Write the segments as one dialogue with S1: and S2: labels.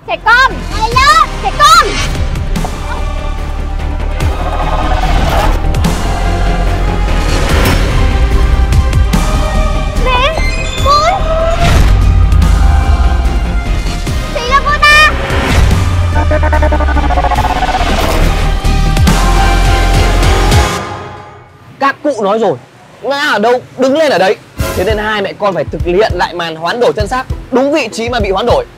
S1: Trẻ con. Mày lớn. Trẻ con. 4. Chính là cô ta.
S2: Các cụ nói rồi, ngã ở đâu đứng lên ở đấy. Thế nên hai mẹ con phải thực hiện lại màn hoán đổi thân xác đúng vị trí mà bị hoán đổi.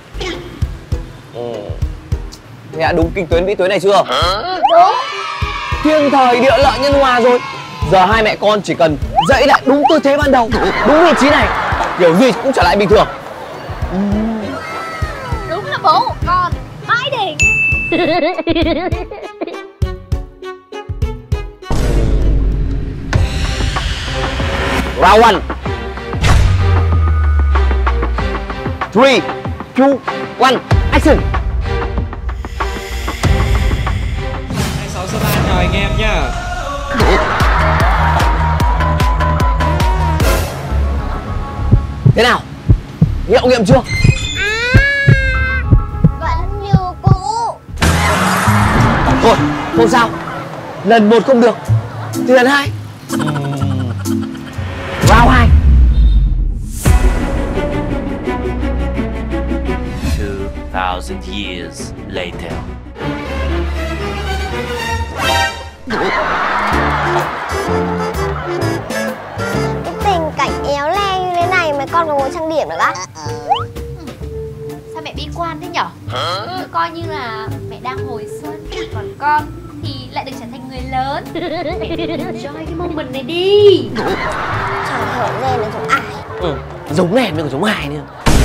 S2: Nghe đúng kinh tuyến vĩ tuyến này chưa?
S1: Đúng.
S2: Thiên thời địa lợi nhân hòa rồi. Giờ hai mẹ con chỉ cần dậy lại đúng tư thế ban đầu, đúng vị trí này, kiểu gì cũng trở lại bình thường.
S1: Đúng là bố của con mãi đỉnh.
S2: Round 1. 3, 2, 1, action.
S3: 26 số 3 chào anh em nhá.
S2: Thế nào? Hiệu nghiệm chưa?
S1: Vẫn như cũ.
S2: Thôi, không sao. Lần 1 không được thì lần 2. Round 2.
S4: 2,000 years later.
S1: Cái tình cảnh éo le như thế này mà con còn ngồi trang điểm được á?
S5: Sao mẹ bi quan thế nhở? Cứ coi như là mẹ đang hồi xuân, còn con thì lại được trở thành người lớn. Mẹ enjoy cái moment này đi.
S1: Chẳng hiểu nên là giống ai.
S2: Giống nèn nhưng còn giống ai nữa.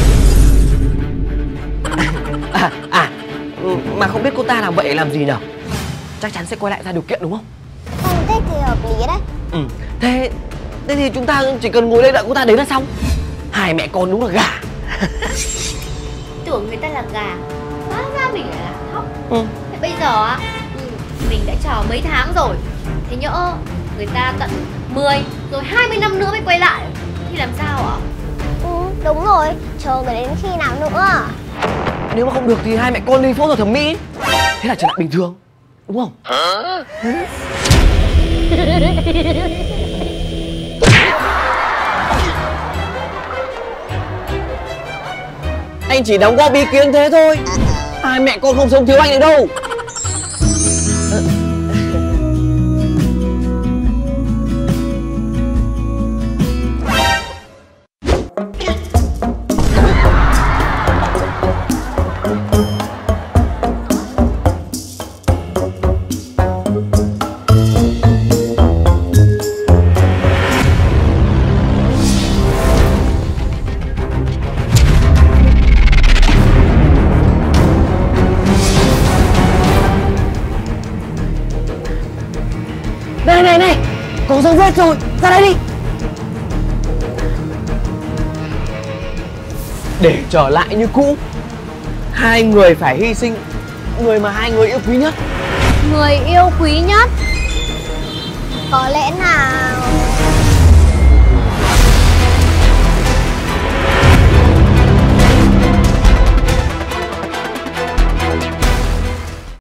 S2: Mà không biết cô ta làm vậy làm gì nhở? Chắc chắn sẽ quay lại ra điều kiện đúng không?
S1: Phân tích thì hợp lý đấy.
S2: Thế thì chúng ta chỉ cần ngồi đây đợi cô ta đến là xong. Hai mẹ con đúng là gà.
S5: Tưởng người ta là gà, hóa ra mình lại là thóc. Thế bây giờ á, mình đã chờ mấy tháng rồi. Thế nhỡ người ta tận 10 rồi 20 năm nữa mới quay lại thì làm sao ạ?
S1: Đúng rồi, chờ mà đến khi nào nữa.
S2: Nếu mà không được thì hai mẹ con đi phẫu thuật thẩm mỹ. Thế là trở lại bình thường, đúng không? Anh chỉ đóng góp ý kiến thế thôi. Hai mẹ con không sống thiếu anh được đâu. Này, có dấu vết rồi, ra đây đi. Để trở lại như cũ, hai người phải hy sinh người mà hai người yêu quý nhất.
S1: Người yêu quý nhất? Có lẽ nào